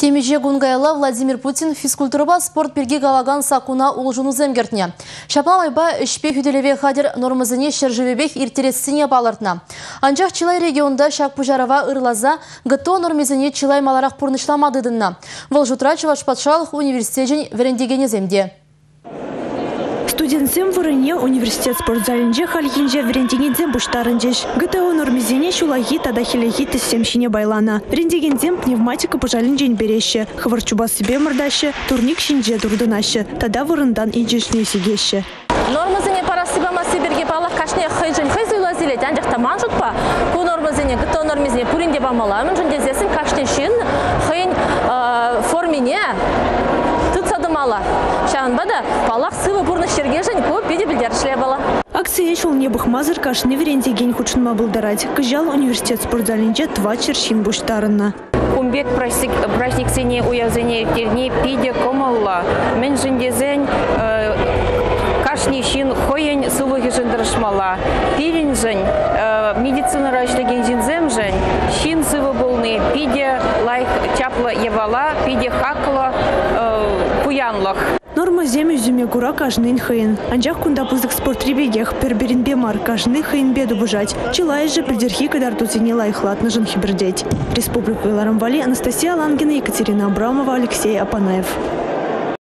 Темеже Гунгайла Владимир Путин физкультураба спорт берге галаган сакуна олжуну земгертне. Шапламайба ішпе хүделеве хадер нормазыне шержевебех иртересіне балартна. Анчах Чилай регионда шак пужарава ырлаза гыто нормазыне Чилай маларақ пурнышламадыдынна. Волжутра Чувашпатшалық университежен верендегене земде. Студентсем вырыне университет спортзалинже хальинже верендегензем буштарынжеш. ГТО нормизене шулахи тадахилехи тиссемшине байлана. Верендегензем пневматика пужалинжен береше. Хварчуба себе мордаще, турник шинже турдынаще. Тада вырындан инжешне сигеше. Нормазене парасибама сиберге балах кашне хайжен хайзуйлазиле жанжақта манжутпа. Ку нормазене ГТО нормизене пуринде бамаламын жындезесін кашне шин хайын формине тыцадымала. Шанбада балах сывы бурны шергежен көп биде білдершле бала. Акция шел небых мазыр кашны верендеген хучынма былдарать. Кыжал университет спортзалинже тва чершин буштарына. Кумбек праздник сене уязене терне пиде комалла. Мен жындезен кашни шин хоен сывыги жындырышмала. Пирин жын медицина раштеген жинзем жын. Шин сывы болны пиде лайк чапла евала, пиде хакла пуянлах. Норма землю зюме гура кажнын хыин. Анжах кунда пызык спорт ребегех перберинбе мар кажны хыин беду бужать. Чилай же придерхи кадар тузине лайхлат на жын хибердеть. Республика Иларамвали, Анастасия Лангина, Екатерина Абрамова, Алексей Апанаев.